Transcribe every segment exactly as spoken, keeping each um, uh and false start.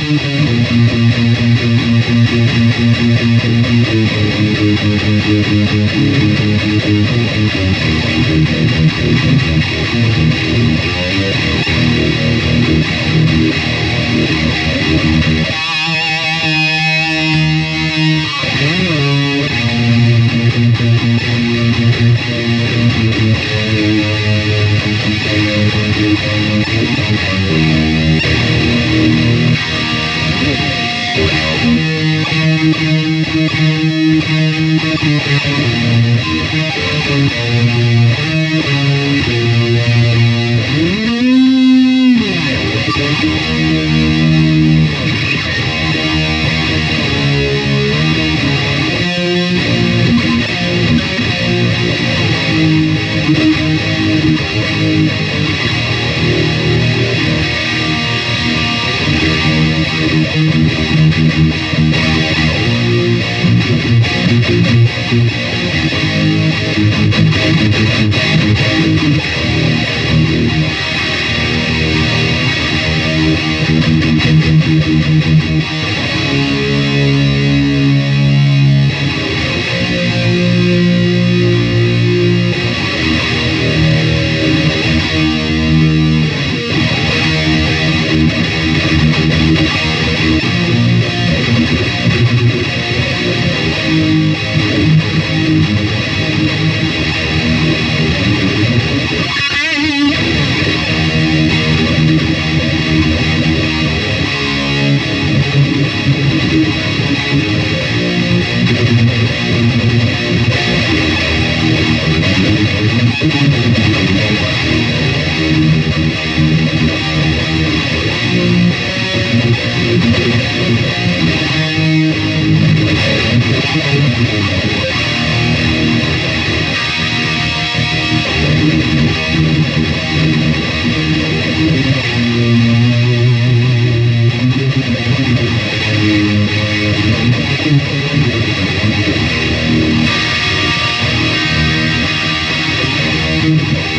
Thank you.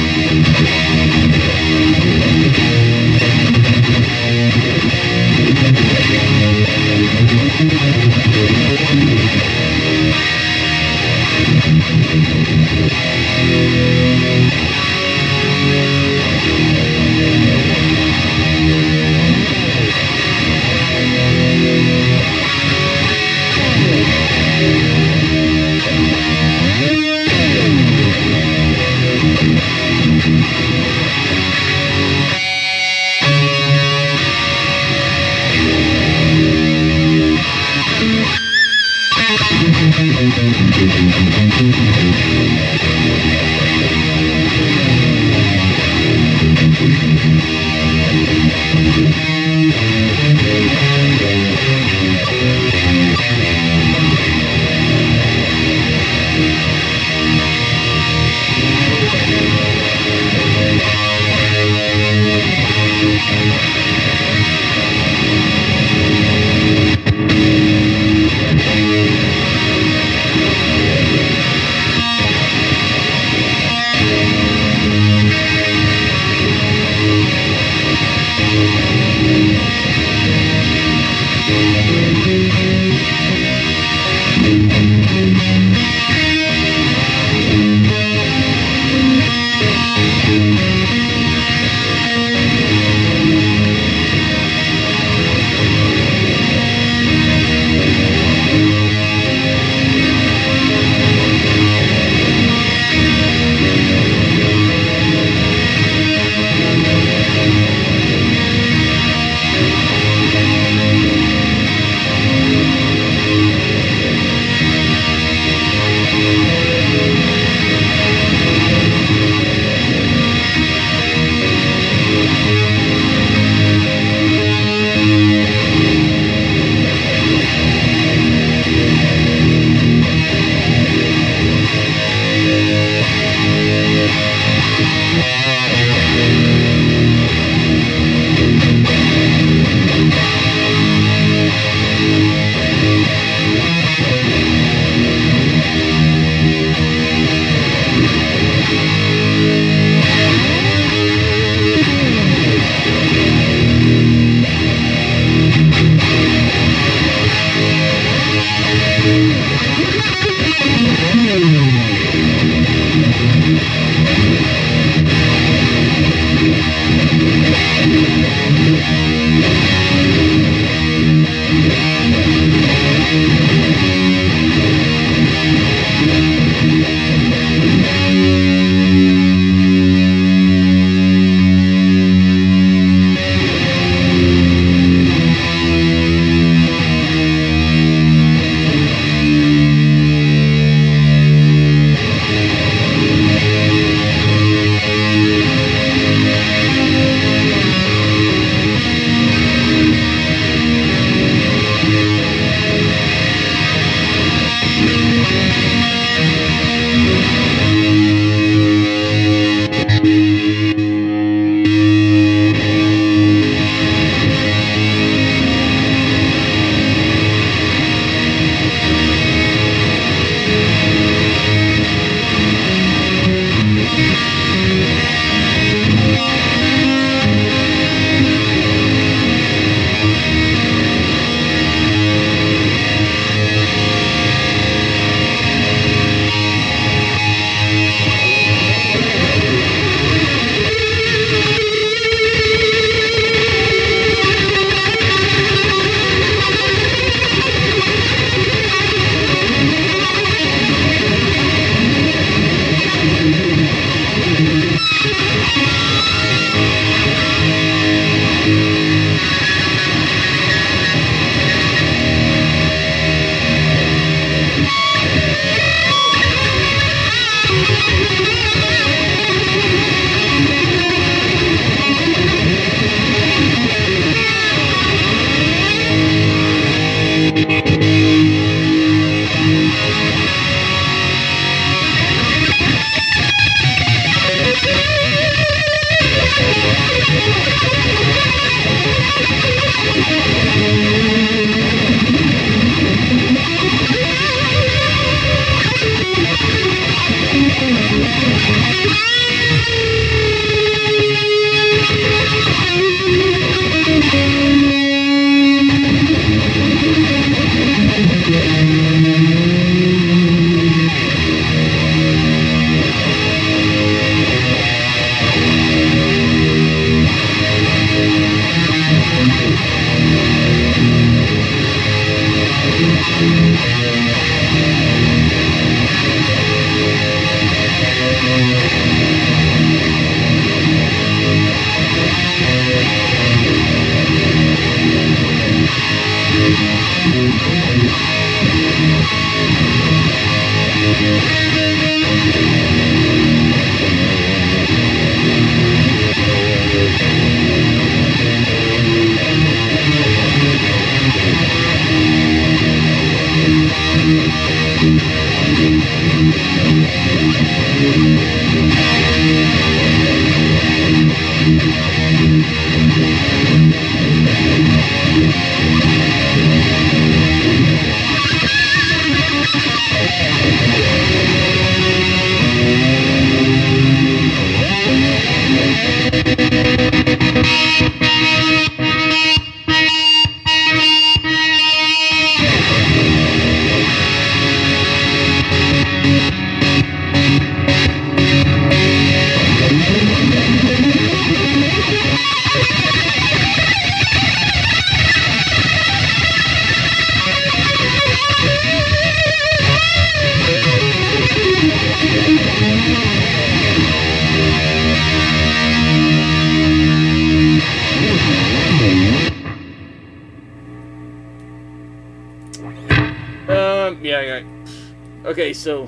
yeah, yeah. Okay, so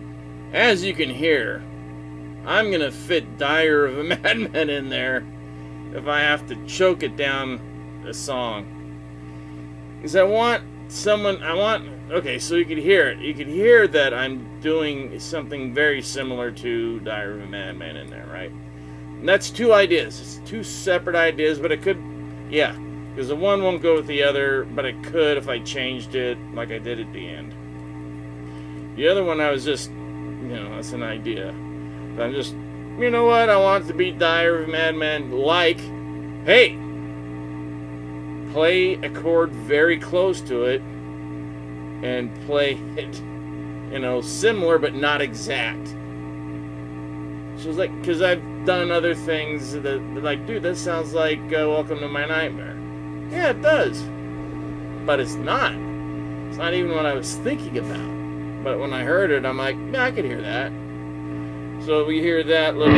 as you can hear, I'm gonna fit Dire of a Madman in there if I have to choke it down a song. Because I want someone, I want, okay, so you can hear it. You can hear that I'm doing something very similar to Dire of a Madman in there, right? And that's two ideas. It's two separate ideas, but it could, yeah. Because the one won't go with the other, but it could if I changed it like I did at the end. The other one I was just, you know, that's an idea. But I'm just, you know what, I want it to be Dire of a Madman like, hey, play a chord very close to it and play it, you know, similar but not exact. So it's like, because I've done other things that, that like, dude, that sounds like uh, Welcome to My Nightmare. Yeah, it does. But it's not. It's not even what I was thinking about. But when I heard it, I'm like, yeah, I could hear that. So we hear that little...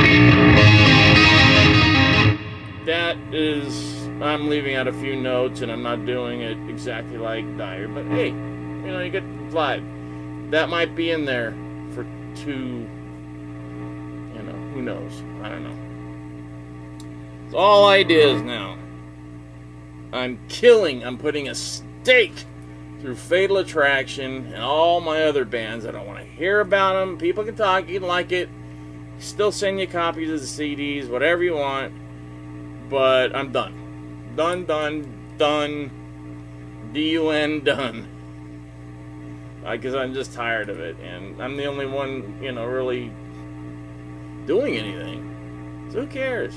That is... I'm leaving out a few notes, and I'm not doing it exactly like Dire. But hey, you know, you get the vibe. That might be in there for two... You know, who knows? I don't know. It's all ideas now. I'm killing, I'm putting a stake through Fatal Attraction and all my other bands. I don't want to hear about them. People can talk, you can like it. Still send you copies of the C Ds, whatever you want. But I'm done. Done, done, done. D U N, done. Because I'm just tired of it. And I'm the only one, you know, really doing anything. So who cares?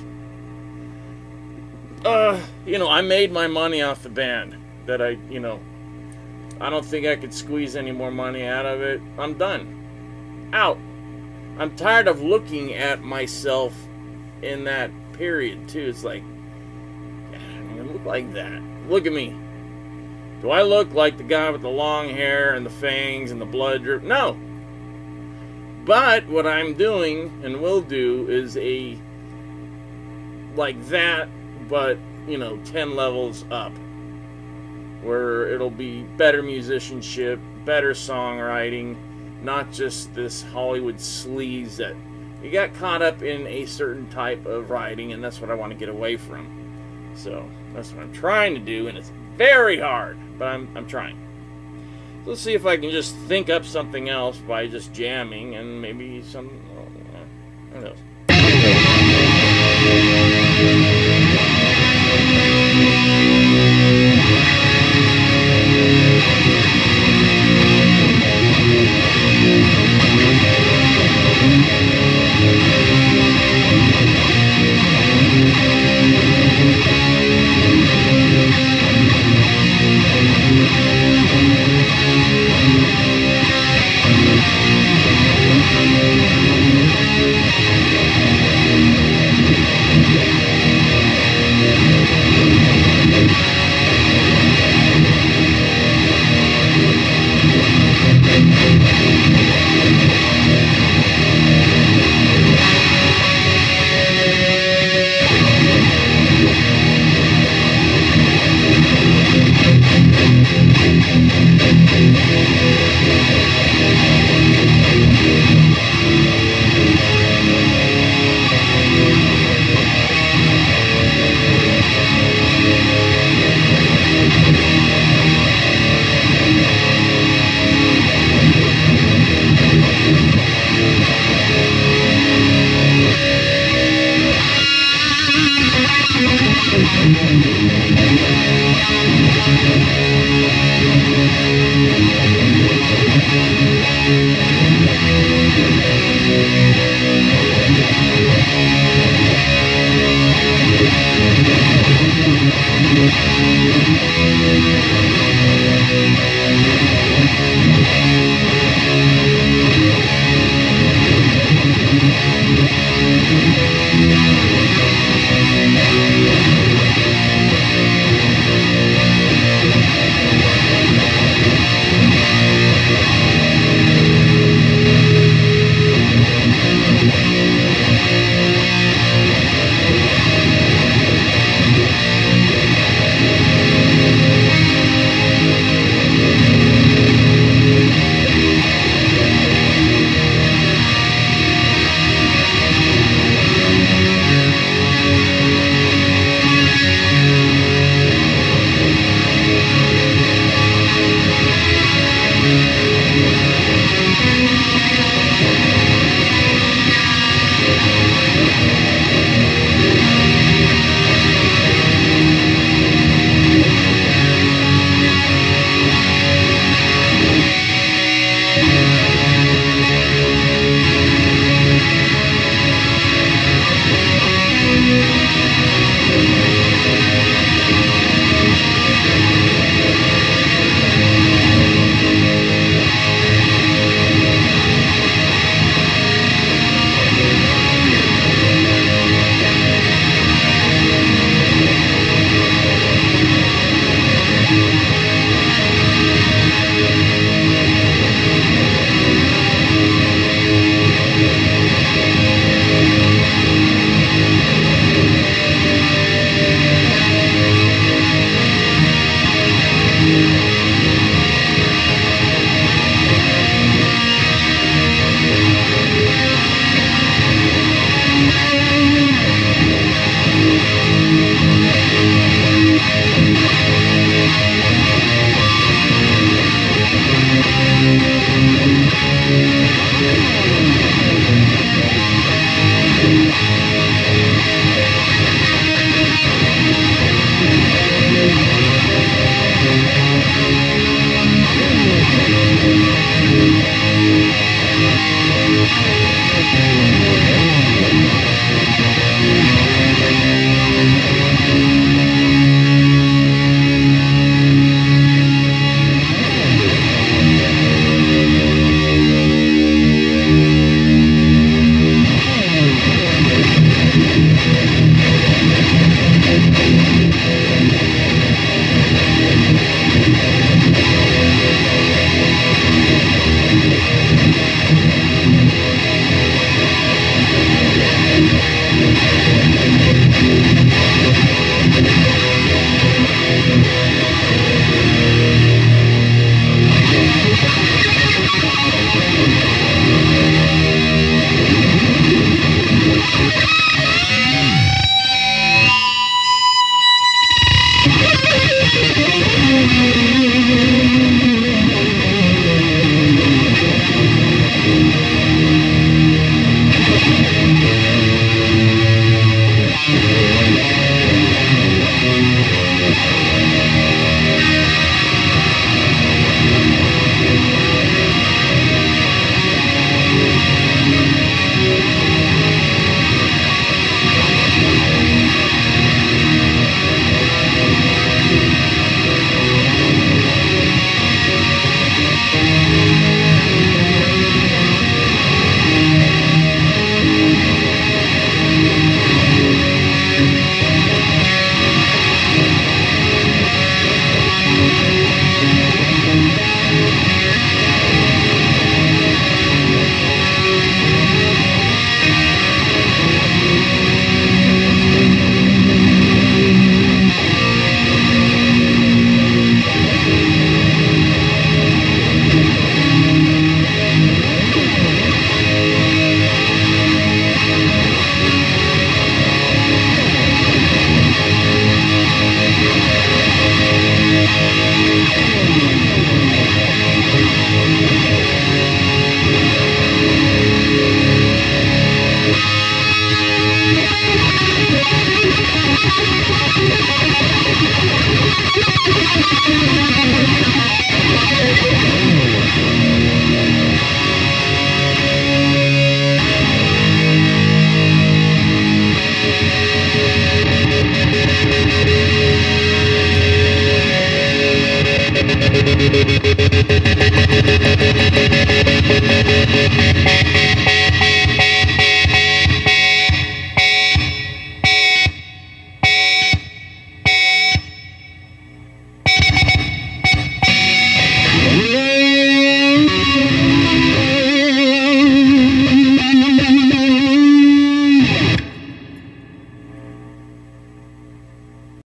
Uh, you know, I made my money off the band. That I, you know, I don't think I could squeeze any more money out of it. I'm done. Out. I'm tired of looking at myself in that period, too. It's like, I don't look like that. Look at me. Do I look like the guy with the long hair and the fangs and the blood drip? No. But what I'm doing and will do is a, like that, but, you know, ten levels up, where it'll be better musicianship, better songwriting, not just this Hollywood sleaze that you got caught up in a certain type of writing, and that's what I want to get away from. So that's what I'm trying to do, and it's very hard, but I'm, I'm trying. So let's see if I can just think up something else by just jamming, and maybe some, well, who knows.